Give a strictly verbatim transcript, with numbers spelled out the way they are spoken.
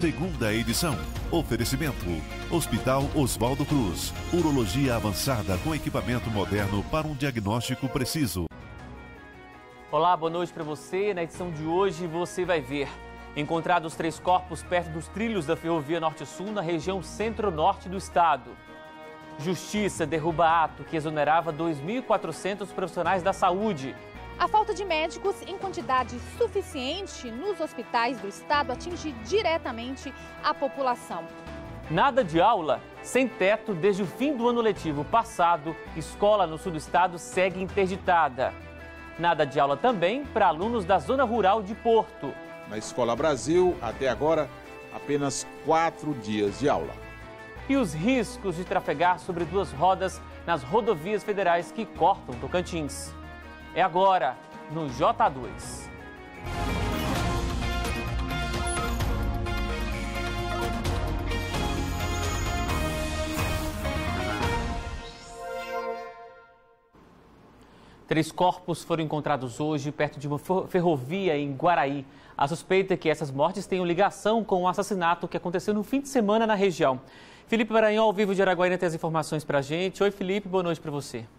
segunda edição. Oferecimento: Hospital Oswaldo Cruz. Urologia avançada com equipamento moderno para um diagnóstico preciso. Olá, boa noite para você. Na edição de hoje você vai ver: encontrados três corpos perto dos trilhos da Ferrovia Norte-Sul na região centro-norte do estado. Justiça derruba ato que exonerava dois mil e quatrocentos profissionais da saúde. A falta de médicos em quantidade suficiente nos hospitais do estado atinge diretamente a população. Nada de aula, sem teto desde o fim do ano letivo passado, escola no sul do estado segue interditada. Nada de aula também para alunos da zona rural de Porto. Na Escola Brasil, até agora, apenas quatro dias de aula. E os riscos de trafegar sobre duas rodas nas rodovias federais que cortam Tocantins. É agora, no J dois. Três corpos foram encontrados hoje perto de uma ferrovia em Guaraí. A suspeita é que essas mortes tenham ligação com o assassinato que aconteceu no fim de semana na região. Felipe Maranhão, ao vivo de Araguaína, tem as informações para a gente. Oi, Felipe, boa noite para você.